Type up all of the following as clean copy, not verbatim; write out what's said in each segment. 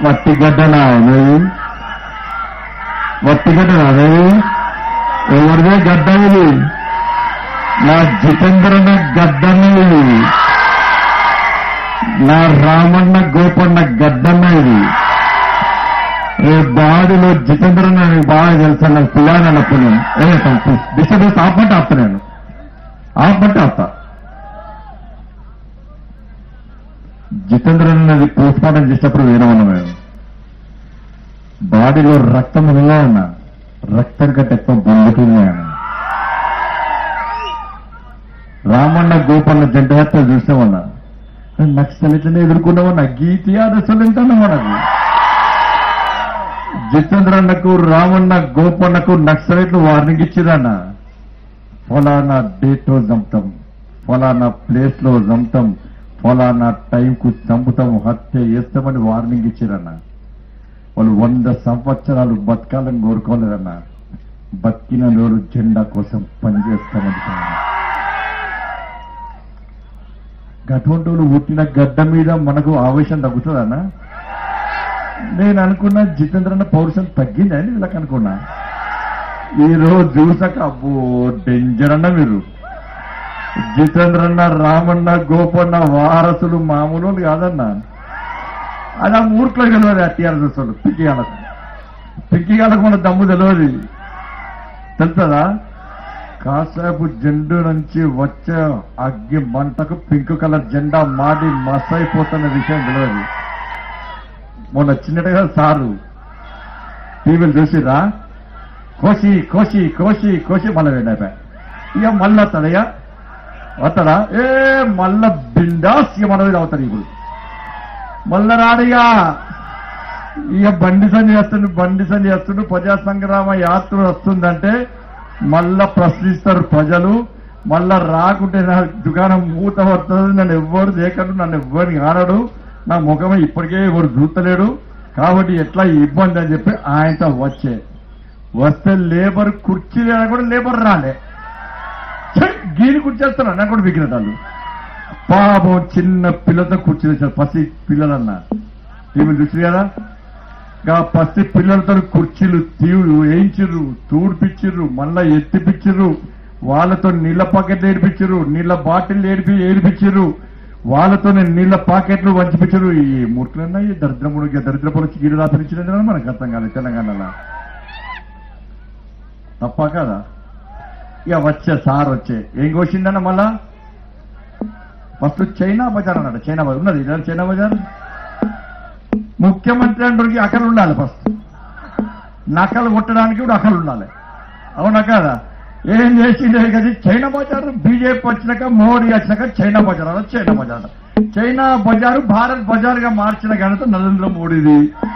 వట్టిగడ్డనా నువ్వు వట్టిగడ్డనా నువ్వు ఎవరిదే గడ్డ ఇది నా జితేంద్రన్న గడ్డన్న ఇది నా రామన్న గోపన్న గడ్డన్న ఇది బాడీలో జితేంద్రన్న బాగా తెలుసా నాకు పిల్లని అన్నప్పుడు నేను డిస్టర్బెన్స్ ఆపమంటే ఆపుతా నేను ఆపమంటే ఆపుతా జితేంద్రన్నది పోస్ట్ మార్టం చేసేటప్పుడు వినమన్నా మేము బాడీలో రక్తం ఉందా ఉన్నా రక్తం కంటే ఎక్కువ బొందుతున్నాయని రామన్న గోపన్న జంట హత్యలు చూసామన్నా నక్సలిట్లనే ఎదుర్కొన్నామన్నా గీతి ఆదర్శలు ఎంతన్నా మనకు జితేంద్రన్నకు రామన్న గోపన్నకు నక్సలైట్లు వార్నింగ్ ఇచ్చిరన్న ఫలానా డేట్ లో చంపుతాం ఫలానా ప్లేస్ లో చంపుతాం ఫలానా టైంకు చంపుతాం హత్య చేస్తామని వార్నింగ్ ఇచ్చిరన్న వాళ్ళు 100 సంవత్సరాలు బతకాలని కోరుకోలేదన్న బతికిన రోజు జెండా కోసం పనిచేస్తామని అటువంటి వాళ్ళు పుట్టిన గడ్డ మీద మనకు ఆవేశం తగ్గుతుందన్న నేను అనుకున్నా జితేంద్రన్న పౌరుషం తగ్గింది అని వీళ్ళకి అనుకున్నా ఈరోజు చూసాక అబ్బో డేంజర్ అన్న మీరు జితేంద్రన్న రామన్న గోపన్న వారసులు మామూలు కాదన్నా అది ఆ మూర్ఖులకు తెలియదు టీఆర్ఎస్ వాళ్ళు పిక్కిగాళ్ళకు మన దమ్ము తెలియదు తెలుస్తుందా కాసేపు జెండు నుంచి వచ్చే అగ్గి మంటకు పింక్ కలర్ జెండా మాడి మసైపోతున్న విషయం తెలియదు మొన్న చిన్నట్టుగా సారు టీవీలు చూసిరా కోసి కోసి కోసి కోసి మళ్ళీ వెళ్ళా ఇక మళ్ళీ వస్తాడయ్యా వస్తాడా మళ్ళా బిందాస్ ఇక మన మీద అవుతాడు ఇప్పుడు మళ్ళా రాడిగా ఇక బండి సంజయ్ చేస్తుండు ప్రజా సంగ్రామ యాత్ర వస్తుందంటే మళ్ళా ప్రశ్నిస్తారు ప్రజలు మళ్ళా రాకుంటే నా దుకాణం మూత పడుతుంది నన్ను ఎవ్వరు చేయకడు నన్ను ఎవ్వరిని ఆనడు నా ముఖమే ఇప్పటికే ఎవరు చూస్తలేడు కాబట్టి ఎట్లా ఇబ్బంది అని చెప్పి ఆయనతో వస్తే లేబర్ కుర్చీ కూడా లేబర్ రాలే గీని కూర్చేస్తాను నాకు కూడా విగ్రహాలు పాపం చిన్న పిల్లలతో కుర్చీ వేశారు పసి పిల్లలన్నా టీవీలు చూసి కదా పసి పిల్లలతో కుర్చీలు వేయించిర్రు తూడిపిచ్చిర్రు మళ్ళా ఎత్తిపిచ్చిర్రు వాళ్ళతో నీళ్ల పాకెట్లు ఏడిపించారు నీళ్ల బాటిల్ ఏడిపించారు వాళ్ళతో నీళ్ల పాకెట్లు వంచిపించారు ఈ మూర్ఖులన్నా ఈ దరిద్రపుడు గీడు రాపించిన మనకు అర్థం కాలేదు తెలంగాణలో తప్ప కదా ఇక సార్ ఏం కోసిందన్న మళ్ళా ఫస్ట్ చైనా బజార్ అన్నాడు చైనా బజార్ ఉన్నది చైనా బజార్ ముఖ్యమంత్రి అంటే అక్కలు ఉండాలి ఫస్ట్ నకలు కొట్టడానికి కూడా అక్కలు ఉండాలి అవునా కదా ఏం చేసిండే కదా చైనా బజార్ బీజేపీ వచ్చినాక మోడీ వచ్చినాక చైనా బజార్ చైనా బజారు భారత్ బజార్ గా మార్చిన ఘనత నరేంద్ర మోడీది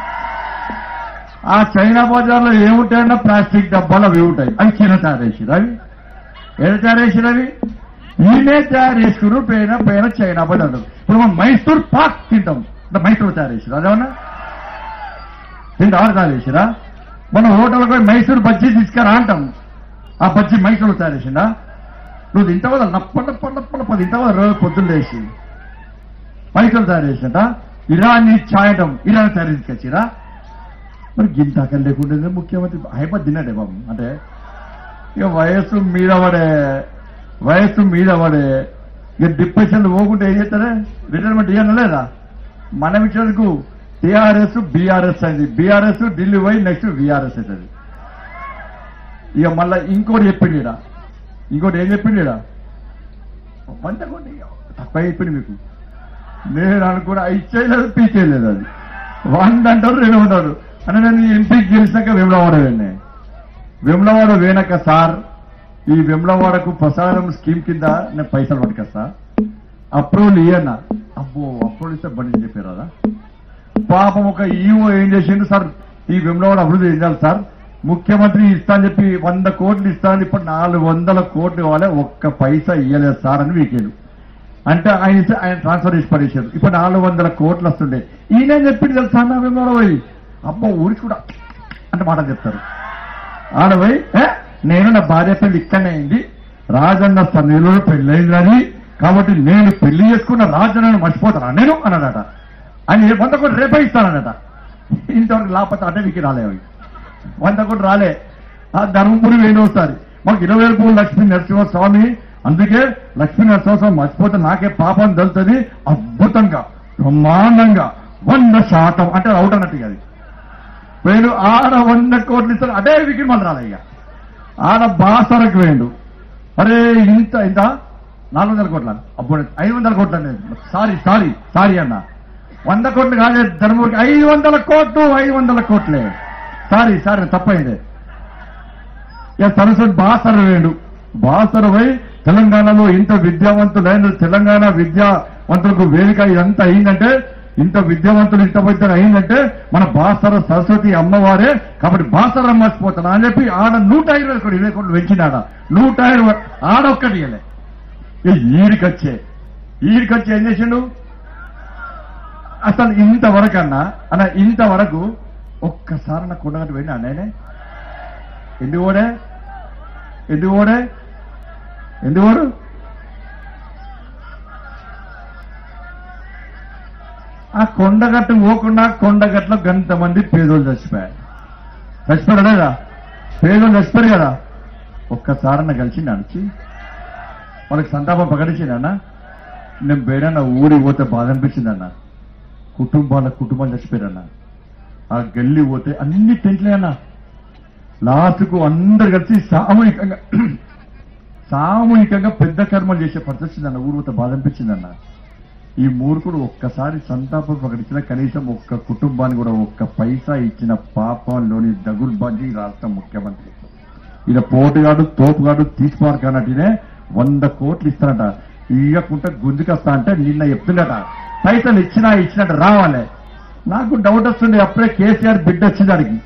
ఆ చైనా బజార్లో ఏముంటాయన్నా ప్లాస్టిక్ డబ్బాలు అవి ఉంటాయి అవి చైనా తయారు చేసిరు అవి ఏదో తయారు చేసిరు అవి ఈయనే తయారు చేసుకున్నారు పైన చైనా బజార్ ఇప్పుడు మనం మైసూర్ పాక్ తింటాం మైసూర్ తయారు చేసిరు అదేమన్నా తింటే ఆరు తయారు చేసిరా మనం హోటల్కి పోయి మైసూర్ బజ్జీ తీసుకురా అంటాం ఆ బజ్జీ మైసూర్ తయారు చేసిందా నువ్వు తింటావు కదా నప్ప తింటావు రోజు పొద్దున్న లేచి మైసూర్ తయారు చేసింట ఇరానీ ఛాయటం ఇరానీ తయారు తీసుకొచ్చిరా మరి గింత అక్కడ లేకుండా ముఖ్యమంత్రి హైపర్ తిన్నాడే బాబు అంటే ఇక వయస్సు మీద పడే ఇక డిప్రెషన్లు పోకుంటే ఏం చేస్తారే రిటైర్మెంట్ ఇవ్వను లేదా మనం ఇచ్చేందుకు టీఆర్ఎస్ బీఆర్ఎస్ అయింది బీఆర్ఎస్ ఢిల్లీ పోయి నెక్స్ట్ బీఆర్ఎస్ అవుతుంది ఇక మళ్ళా ఇంకోటి ఏం చెప్పిండా వంట కొట్టి తక్కువ చెప్పింది మీకు నేను అనుకున్నా ఇచ్చేయలేదు పీచేయలేదు అది 100 అంటారు 2 ఉంటారు అంటే నేను ఎంపీకి గెలిచినాక వెమ్లవాడ వేనక సార్ ఈ వెమ్లవాడకు ప్రసారం స్కీమ్ కింద నేను పైసలు పట్టుకొస్తా అప్రూవల్ ఇయ్యన్నా అబ్బో అప్రూవల్ ఇస్తే బండి చెప్పారు కదా పాపం ఒక ఈఓ ఏం చేసిండు సార్ ఈ వెమ్లవాడ అభివృద్ధి చేయాలి సార్ ముఖ్యమంత్రి ఇస్తా అని చెప్పి 100 కోట్లు ఇస్తానని ఇప్పుడు 400 కోట్లు ఇవ్వాలి ఒక్క పైసా ఇయ్యలేదు సార్ అని వీకేడు అంటే ఆయన ట్రాన్స్ఫర్ చేసి పడేశారు ఇప్పుడు 400 కోట్లు వస్తుండే ఈయన చెప్పింది తెలుసా నా వెమ్లవాడ పోయి అబ్బో ఊరికి కూడా అంటే మాట చెప్తారు ఆడపోయి నేను నా భార్య పెళ్లి ఇక్కడనే అయింది రాజన్న సన్నిధిలో పెళ్ళయిందని కాబట్టి నేను పెళ్లి చేసుకున్న రాజన్నను మర్చిపోతానా నేను అన్నాడట ఆయన 100 కోట్లు రేపే ఇస్తానన్నట ఇంతవరకు లేకపోతే అటవీకి రాలే అవి 100 కోట్లు రాలే. ఆ ధర్మపురి వేణు ఒకసారి మాకు 20 పూలు లక్ష్మీ నరసింహస్వామి, అందుకే లక్ష్మీ నరసింహస్వామి మర్చిపోతే నాకే పాపం దలుతుంది. అద్భుతంగా బ్రహ్మాండంగా 100% అంటే అవుట్ అన్నట్టు అది వేణు ఆడ 100 కోట్లు ఇస్తారు. అదే వికెట్ మళ్ళీ రాలే. ఇక ఆడ బాసరకు వేయండు. అరే ఇంత 400 కోట్ల అప్పుడు 500 కోట్లు అనేది సారీ అన్న 100 కోట్లు కాదే ధర్మపురికి 500 కోట్లే సారీ తప్పైంది. ఇక సరస్వతి బాసర వేయండు. బాసర పోయి తెలంగాణలో ఇంత విద్యావంతులైన తెలంగాణ విద్యావంతులకు వేదిక ఇదంతా అయిందంటే, ఇంత విద్యావంతులు ఇంత పెద్ద అయిందంటే మన బాసర సరస్వతి అమ్మవారే. కాబట్టి బాసర మర్చిపోతాను అని చెప్పి ఆడ 120 కోట్లు 20 కోట్లు పెంచినాడ. 120 ఆడొక్కటి ఇవ్వలే. ఈడికొచ్చే ఏం చేసిండు అసలు ఇంతవరకు అన్న ఇంతవరకు ఒక్కసారి నా కొండగట్టు వెళ్ళినా నేనే ఎందుకు ఓడు ఆ కొండగట్టు పోకుండా కొండగట్లో గంతమంది పేదోళ్ళు చచ్చిపోయారు లేదా? పేదోళ్ళు చచ్చిపోయారు కదా. ఒక్కసారన్న కలిసి నడిచి వాళ్ళకి సంతాపం ప్రకటించిందన్న. నేను బేడన్న ఊరికి పోతే బాధ అనిపించిందన్న. కుటుంబాలు చచ్చిపోయారన్న. ఆ గల్లి పోతే అన్ని టెంట్లే అన్న. లాస్ట్కు అందరు కలిసి సామూహికంగా పెద్ద కర్మలు చేసే పరిస్థితి వచ్చిందన్న. ఊరు పోతే బాధ అనిపించిందన్న. ఈ మూర్ఖుడు ఒక్కసారి సంతాపం ప్రకటించిన కనీసం ఒక్క కుటుంబాన్ని కూడా ఒక్క పైసా ఇచ్చిన పాపంలోని దగుల్బాజీ రాష్ట్ర ముఖ్యమంత్రి. ఇలా పోటుగాడు తోపుగాడు తీసుకుమార్కన్నట్టునే 100 కోట్లు ఇస్తానట. ఇవ్వకుంటే గుంజుకొస్తా అంటే నిన్న చెప్తుండట పైసలు ఇచ్చినట్టు రావాలి. నాకు డౌట్ వస్తుంది. అప్పుడే కేసీఆర్ బిడ్డ వచ్చింది దానికి.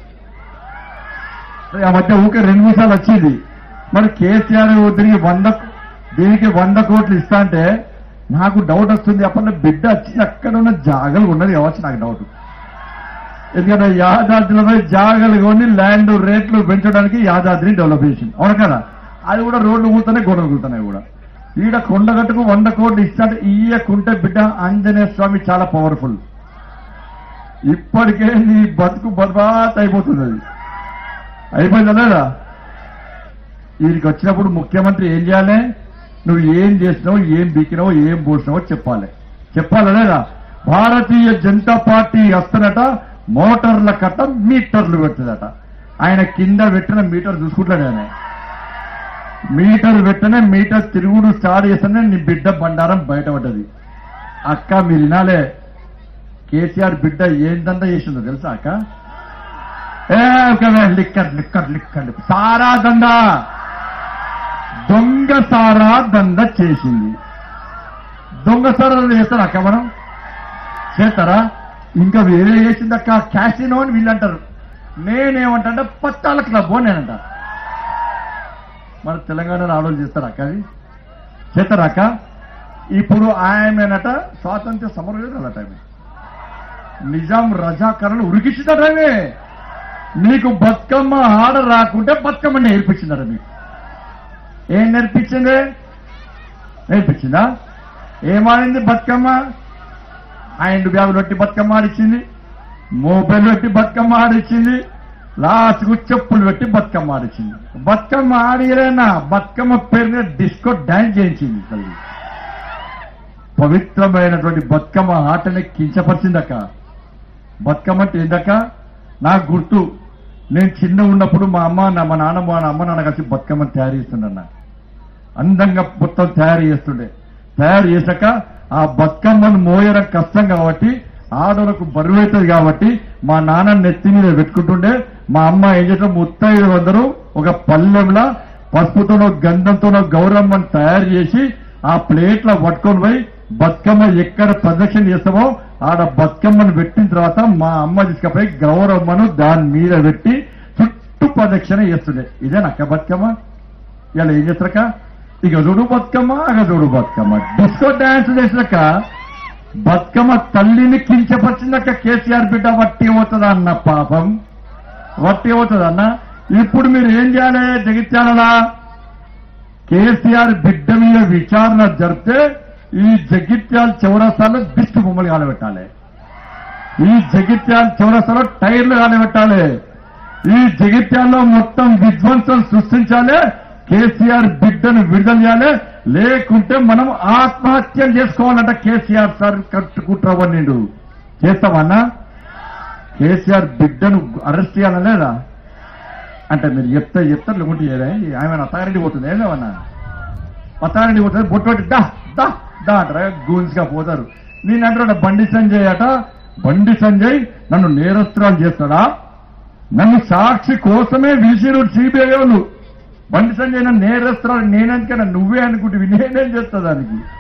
ఆ మధ్య ఊకే 2 నిమిషాలు వచ్చింది. మరి కేసీఆర్ తిరిగి 100 కోట్లు ఇస్తా అంటే నాకు డౌట్ వస్తుంది. అప్పుడు బిడ్డ వచ్చింది అక్కడ ఉన్న జాగలు ఉన్నది కావచ్చు నాకు డౌట్. ఎందుకంటే యాదాద్రిలో జాగలు కొని ల్యాండ్ రేట్లు పెంచడానికి యాదాద్రిని డెవలప్ చేసింది. అవును కదా. అది కూడా రోడ్లు కూతున్నాయి, గొడవలు కూతున్నాయి కూడా. ఈడ కొండగట్టుకు 100 కోట్లు ఇస్తాడు. ఇయ్యకుంటే బిడ్డ ఆంజనేయ స్వామి చాలా పవర్ఫుల్. ఇప్పటికే నీ బతుకు బర్బాత్ అయిపోతుంది. అది అయిపోయిందా లేదా? వీరికి వచ్చినప్పుడు ముఖ్యమంత్రి ఏం చేయాలి? నువ్వు ఏం చేసినావు, ఏం బీకినావు, ఏం పోసినావో చెప్పాలా లేదా? భారతీయ జనతా పార్టీ వస్తున్నట మోటార్ల కట్ట మీటర్లు పెడుతుందట. ఆయన కింద పెట్టిన మీటర్ చూసుకుంటాడు. ఆయన మీటర్ పెట్టనే మీటర్ తిరుగుడు స్టార్ట్ చేస్తేనే నీ బిడ్డ బండారం బయటపడ్డది. అక్క మీరు వినాలే, కేసీఆర్ బిడ్డ ఏందంతా చేసిందో తెలుసా అక్క? లిక్కర్ సారా దందా, దొంగ సారా దంద చేసింది. దొంగ సారా చేస్తారా అక్క? మనం చేస్తారా? ఇంకా వేరే చేసింది అక్క. క్యాసినో అని వీళ్ళు అంటారు. నేనేమంటా పత్తాల క్లబ్ నేనంట. మన తెలంగాణలో ఆలోచన చేస్తారా అక్క? అది చేస్తారా అక్క? ఇప్పుడు ఆయనట స్వాతంత్ర్య సమరయోధులట. నిజాం రజాకరణలు ఉరికిచ్చిందట. మీకు బతుకమ్మ ఆడ రాకుంటే బతుకమ్మ నేర్పించిందట. మీకు ఏం నేర్పించిందా? ఏమాడింది బతుకమ్మ? హ్యాండ్ బ్యాగులు పెట్టి బతుకమ్మ ఆడిచ్చింది, మొబైల్ పెట్టి బతుకమ్మ ఆడిచ్చింది, లాస్ట్కు చెప్పులు పెట్టి బతుకమ్మ ఆడిచ్చింది. బతుకమ్మ ఆడిరేనా? బతుకమ్మ పేరు మీద డిస్కో డాన్స్ చేయించింది. తల్లి పవిత్రమైనటువంటి బతుకమ్మ ఆటని కించపరిచిందక్క. బతుకమ్మ అంటే ఏందక్క? నాకు గుర్తు, నేను చిన్న ఉన్నప్పుడు మా అమ్మ నాన్న కలిసి బతుకమ్మని తయారు చేస్తుండన్న. అందంగా మొత్తం తయారు చేస్తుండే. తయారు చేశాక ఆ బతుకమ్మను మోయడం కష్టం కాబట్టి, ఆడలకు బరువు అవుతుంది కాబట్టి మా నాన్న నెత్తి మీద పెట్టుకుంటుండే. మా అమ్మ ఏం చేస్తాం, 3500 ఒక పల్లెంలో పసుపుతోనో గంధంతోనో గౌరమ్మను తయారు చేసి ఆ ప్లేట్లో పట్టుకొని పోయి బతుకమ్మ ఎక్కడ ప్రదక్షిణ చేస్తామో ఆడ బతుకమ్మను పెట్టిన తర్వాత మా అమ్మ తీసుకపోయి గౌరమ్మను దాని మీద పెట్టి చుట్టూ ప్రదక్షిణ చేస్తుండే. ఇదే నక్క బతుకమ్మ. ఇలా ఏం చేస్తారక్క? ఇక చూడు బతుకమ్మ, అగ చూడు బతుకమ్మ, డిస్కో డాన్స్ చేసినాక బతుకమ్మ తల్లిని కించపరిచిందక్క. కేసీఆర్ బిడ్డ వట్టి అవుతుందా అన్న? పాపం వట్టి అవుతుందన్న. ఇప్పుడు మీరు ఏం చేయాలి? జగిత్యాలలా కేసీఆర్ బిడ్డ మీద విచారణ జరిపితే ఈ జగిత్యాల చౌరస్తాలో దిష్టి బొమ్మలు కాలబెట్టాలి. ఈ జగిత్యాల చౌరస్తాలో టైర్లు కానిపెట్టాలి, ఈ జగిత్యాల్లో మొత్తం విధ్వంసం సృష్టించాలి, కేసీఆర్ బిడ్డను విడుదల చేయాలి, లేకుంటే మనం ఆత్మహత్యలు చేసుకోవాలంట. కేసీఆర్ సార్ కట్టుకుంటావన్నీడు చేస్తామన్నా? కేసీఆర్ బిడ్డను అరెస్ట్ చేయాలా లేదా అంటే మీరు చెప్తారు లేకుంటే ఆమె అత్తారెడ్డి పోతుంది ఏమన్నా అత్తారెడ్డి పోతుంది బొట్టు దా దా దా అంటారా గూన్స్ గా పోతారు. నేను అంటాడు బండి సంజయ్ అట, బండి సంజయ్ నన్ను నేరస్తురాలు చేస్తాడా? నన్ను సాక్షి కోసమే విలిచిరు సిబిఐ వాళ్ళు. బండి సంజయ్ నన్ను నేరస్తురాలు నేనందుకన్నా నువ్వే అనుకుంటే నేనేం చేస్తా దానికి?